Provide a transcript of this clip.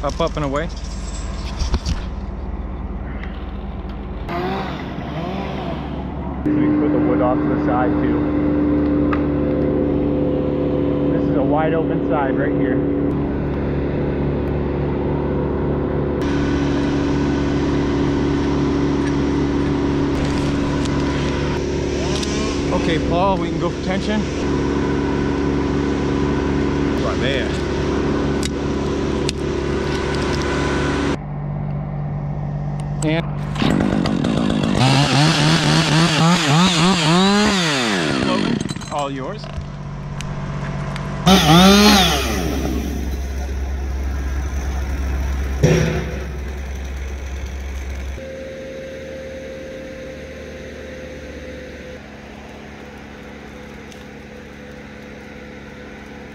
up, and away. So we can put the wood off to the side too. This is a wide open side right here. Okay, Paul, we can go for tension. Right there. And all yours.